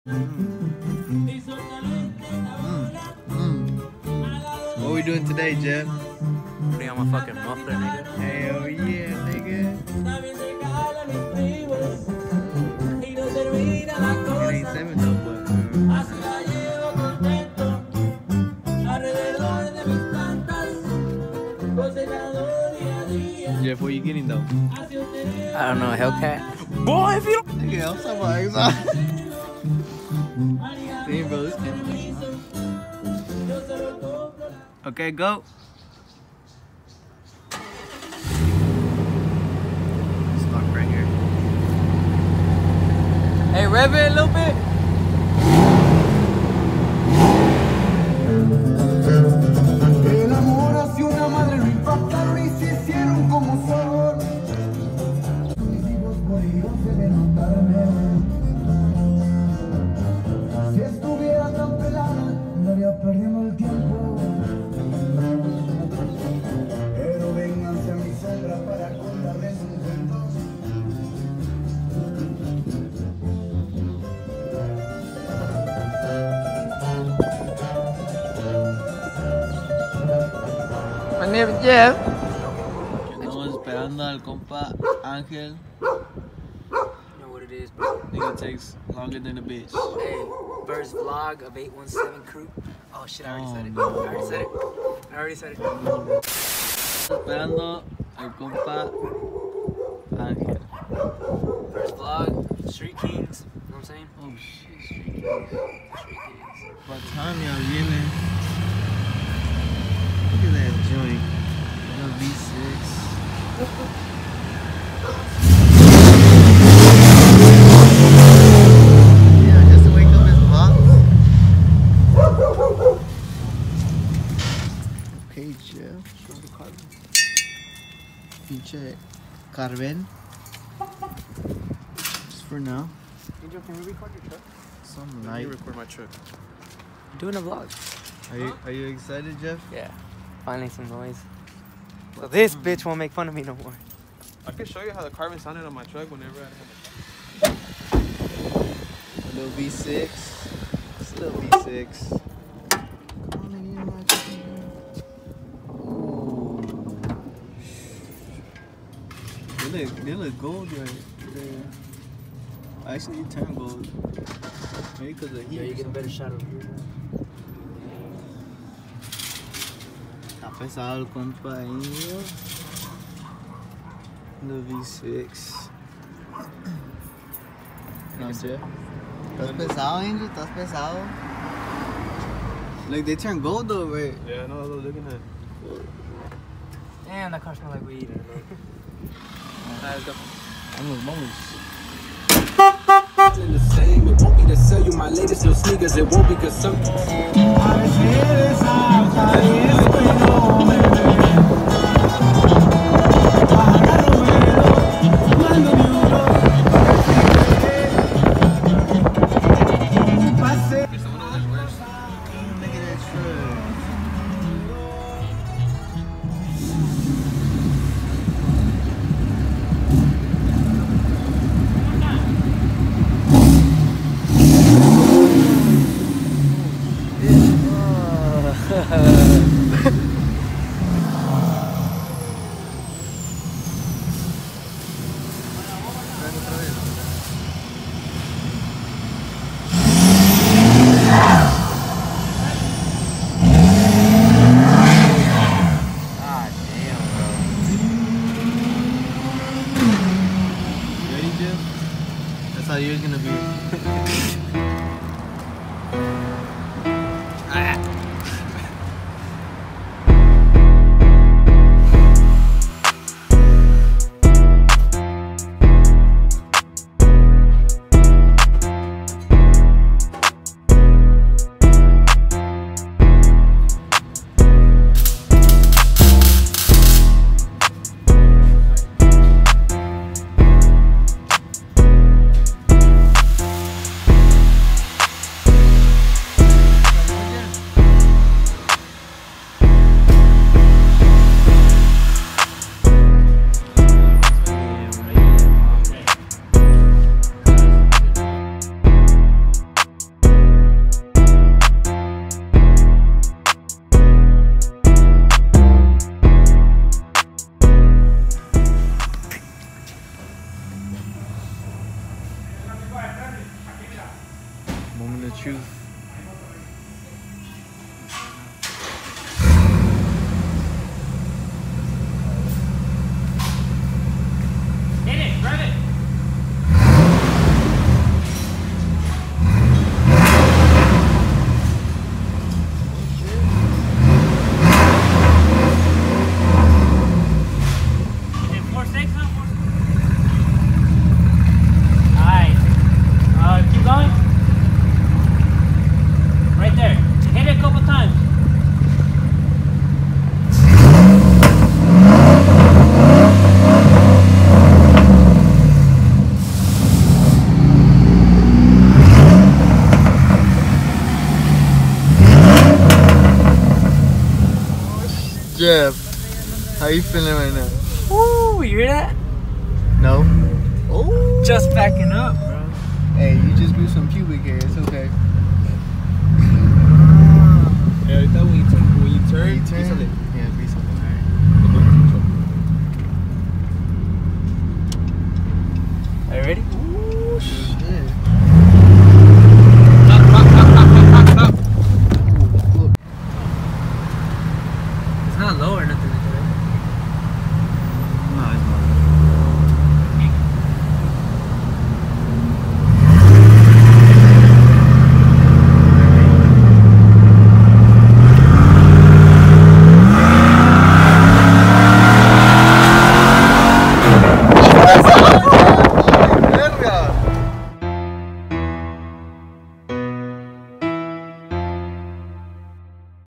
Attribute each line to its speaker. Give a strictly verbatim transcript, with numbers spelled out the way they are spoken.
Speaker 1: What are we doing today, Jeff?
Speaker 2: Putting on my fucking muffler, nigga.
Speaker 1: Hell yeah, nigga. It ain't seven though, but Jeff, what are you getting though?
Speaker 2: I don't know, Hellcat. Boy, if you don't.
Speaker 1: Nigga, I'm talking about exotic. Damn, bro, this can't be. Okay, go. Stop right here.
Speaker 2: Hey, rev it a little bit. My name is Jeff.
Speaker 1: Estamos esperando al compa Ángel.
Speaker 2: You know what it is, bro.
Speaker 1: Nigga takes longer than a bitch.
Speaker 2: Hey, first vlog of eight one seven crew. Oh shit, I already
Speaker 1: Oh,
Speaker 2: said it.
Speaker 1: no.
Speaker 2: I already said it. I already said it.
Speaker 1: Esperando al compa Ángel.
Speaker 2: First vlog, Street Kings. You know what I'm saying?
Speaker 1: Oh shit, Street Kings.
Speaker 2: Street Kings.
Speaker 1: What time y'all vienen? Look at that joint. L V six. Yeah, just to wake up his pops. Okay, Jeff. Show the carbon. Pinche Carben. Just for now.
Speaker 2: Angel, can we record your truck?
Speaker 1: Some night.
Speaker 3: You record my truck.
Speaker 2: I'm doing a vlog.
Speaker 1: Are you are you excited, Jeff?
Speaker 2: Yeah. Finally some noise. So this bitch won't make fun of me no more.
Speaker 3: I can show you how the carbon sounded on my truck whenever I had it.
Speaker 1: A little V six. It's a little V six. Come on, I need my chicken. Ooh. They look, they look gold right there. Actually, you turn gold. Maybe because of heat.
Speaker 2: Yeah, you get a better shot of you.
Speaker 1: Está pesado el compa ahí. The V six. No sé. ¿Estás pesado, Angel? ¿Estás pesado? Like, they turn gold though, right?
Speaker 3: Yeah, I know what I was looking at.
Speaker 2: Damn, that car smells like weed. Alright, let's go.
Speaker 1: Vamos, vamos.
Speaker 4: In the same, it won't be to sell you my latest little sneakers, it won't be cause some
Speaker 1: Uh, Moment of truth.
Speaker 2: Hit it, grab it.
Speaker 1: Jeff, how you feeling right now?
Speaker 2: Woo, you hear that?
Speaker 1: No. Oh.
Speaker 2: Just backing up, bro.
Speaker 1: Hey, you just grew some pubic